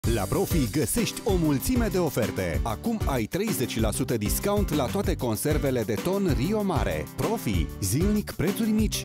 La Profi găsești o mulțime de oferte. Acum ai 30% discount la toate conservele de ton Rio Mare. Profi, zilnic prețuri mici.